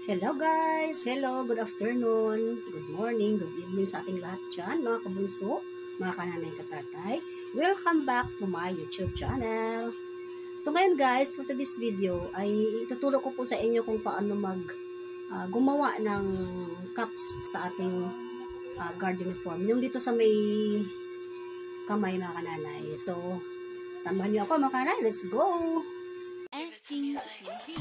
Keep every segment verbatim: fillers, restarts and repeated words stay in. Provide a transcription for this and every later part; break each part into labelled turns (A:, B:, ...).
A: Hello guys! Hello, good afternoon, good morning, good evening sa ating lahat dyan, mga kabunso, mga kananay katatay. Welcome back to my YouTube channel. So ngayon guys, for this video ay ituturo ko po sa inyo kung paano mag uh, gumawa ng cups sa ating uh, guard uniform. Yung dito sa may kamay mga kananay. So, samahan nyo ako mga kananay. Let's go!
B: F T T V.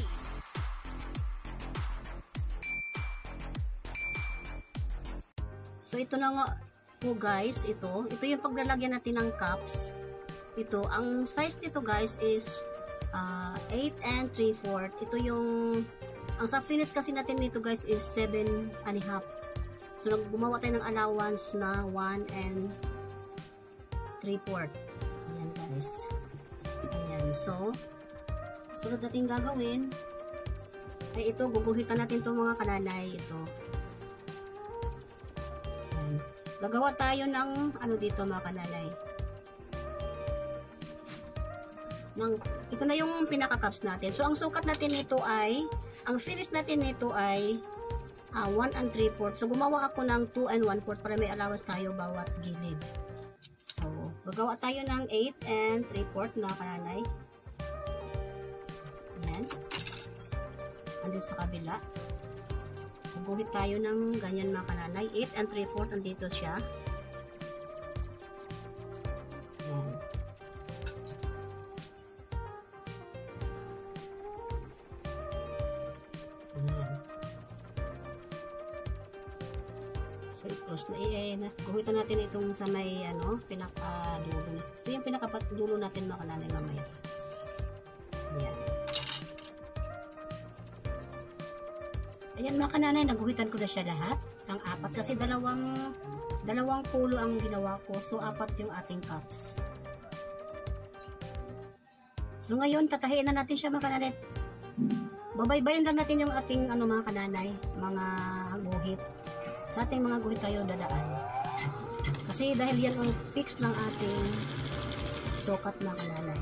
A: So, ito na nga po guys, ito. Ito yung paglalagyan natin ng cups. Ito, ang size nito guys is uh, eight and three fourths. Ito yung, ang sa finish kasi natin nito guys is seven and a half. So, gumawa tayo ng allowance na one and three fourths. Ayan guys. Ayan, so, sunod natin gagawin ay ito, guguhitan natin itong mga kananay. Ito. Gagawa tayo ng ano dito mga kananay. Ng, ito na yung pinaka-cups natin. So, ang sukat natin nito ay, ang finish natin nito ay uh, one and three fourths. So, gumawa ako ng two and one fourth para may allowance tayo bawat gilid. So, gagawa tayo ng eight and three fourths mga kananay. Ayan. Andun sa kabila. Guhit tayo ng ganyan mga kananay. eight and three fourths andito siya. Ayan. Ayan. So, i-cross na i-ayan. Guhitan natin itong sa may ano, pinaka-dulo. Ito yung pinaka-dulo natin mga kananay mamaya. Ayan. Ayan mga kananay, naguhitan ko na siya lahat. Ang apat kasi dalawang dalawang pulo ang ginawa ko. So, apat yung ating cups. So, ngayon, tatahiin na natin siya mga kananay. Babaybayin lang natin yung ating ano mga kananay, mga guhit. Sa ating mga guhit tayo dadaan. Kasi dahil yan ang fix ng ating sukat mga kananay.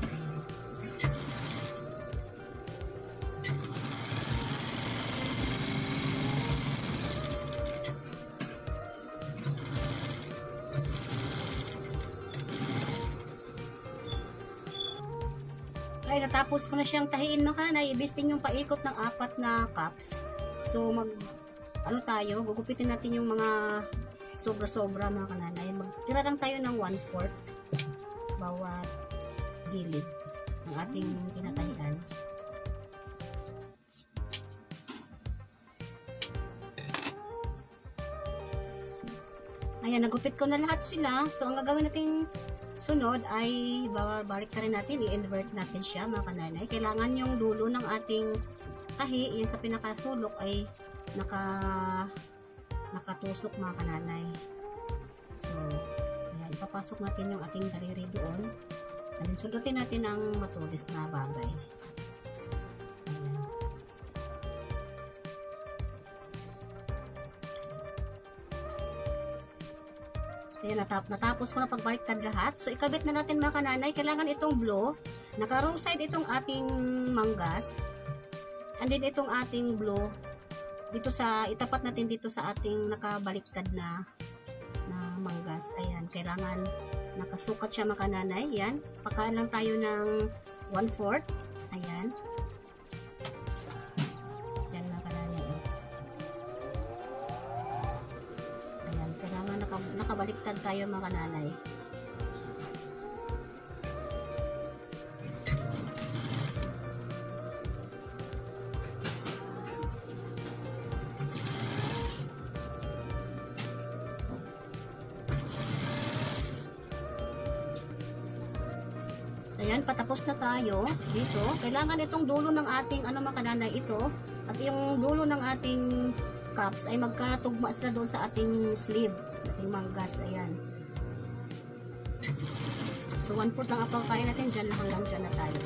A: Ay, natapos ko na siyang tahiin mga kanay. Ibisting yung paikot ng apat na cups. So, mag, ano tayo, gugupitin natin yung mga sobra-sobra mga kananay. Magtira lang tayo ng one fourth bawat gilid ng ating tinatahian. Ayan, nagupit ko na lahat sila. So, ang gagawin natin sunod ay babalik ka rin natin, i-invert natin siya mga kananay. Kailangan yung dulo ng ating tahi, yung sa pinakasulok ay naka nakatusok mga kananay. So, ayan, ipapasok natin yung ating daliri doon. And sundutin natin ang matulis na bagay. Ayan. Ayan, natap natapos ko na pagbaliktad lahat. So, ikabit na natin mga kananay. Kailangan itong blow. Naka-wrong side itong ating manggas. And then itong ating blow. Dito sa, itapat natin dito sa ating nakabaliktad na, na manggas. Ayan, kailangan nakasukat siya mga kananay. Ayan, pakaan lang tayo ng one fourth. Ayan. Nakabaliktad tayo mga kananay. Ayan, patapos na tayo dito. Kailangan itong dulo ng ating ano mga kananay ito at yung dulo ng ating cups ay magkatugma sila doon sa ating sleeve. Ating manggas, ayan. So, one fourth lang ang kaya natin dyan, hanggang dyan na tayo.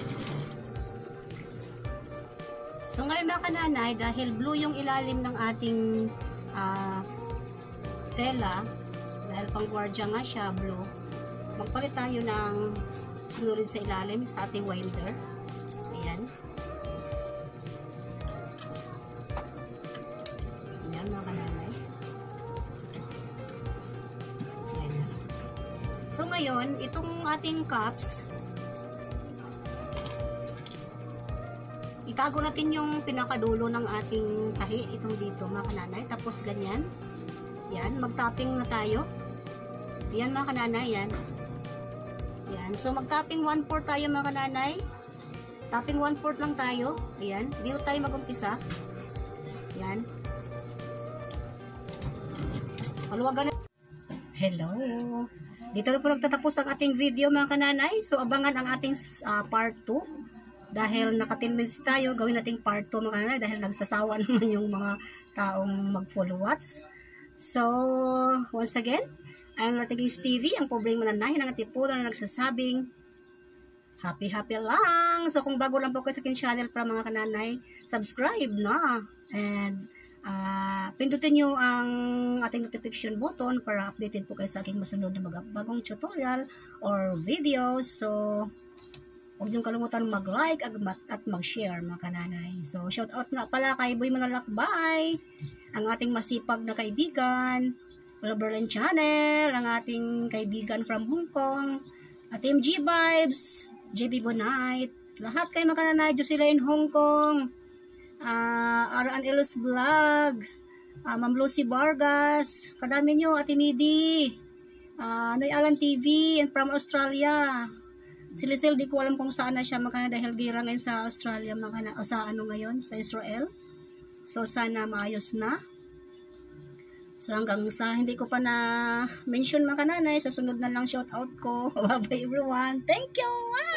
A: So, ngayon mga kananay, dahil blue yung ilalim ng ating uh, tela, dahil pang guardia nga siya, blue, magpalit tayo ng sinurin sa ilalim sa ating welder. Ayan. So ngayon, itong ating cups, itago natin yung pinakadulo ng ating tahi, itong dito mga kananay. Tapos ganyan. Yan, mag-tapping na tayo. Yan mga kananay, yan. Yan. So mag-tapping one fourth tayo mga kananay. Tapping one fourth lang tayo. Ayan. Dito tayo mag-umpisa. Yan. Maluwagan na. Hello. Dito na po nagtatapos ang ating video mga kananay. So abangan ang ating uh, part two. Dahil naka ten minutes tayo, gawin nating part two mga kananay. Dahil nagsasawa naman yung mga taong mag-follow watch. So, once again, I'm Ratigis T V, ang pobreng mananahin ng atipunan na nagsasabing happy happy lang. So kung bago lang po kayo sa aking channel para mga kananay, subscribe na. And uh, pindutin nyo ang ating notification button para updated po kayo sa aking masunod na mga bagong tutorial or videos. So huwag nyo kalimutan mag-like at mag-share mga kananay. So shout out nga pala kay Boy Manalakbay, ang ating masipag na kaibigan, Berlin Channel, ang ating kaibigan from Hong Kong, at Team G Vibes, J B Bonite, lahat kayo mga kananay, Jocelyn Hong Kong, uh, Aran Elos Vlog, uh, Ma'am Lucy Vargas, kadami nyo, Ate Midi, uh, Noy Alan T V, and from Australia. Si Lisel, di ko alam kung saan na siya mga kananay dahil gira ngayon sa Australia, mga kananay, o sa ano ngayon, sa Israel. So sana maayos na. So hanggang sa hindi ko pa na mention mga kananay, sa sunod na lang shout out ko. Bye bye everyone. Thank you.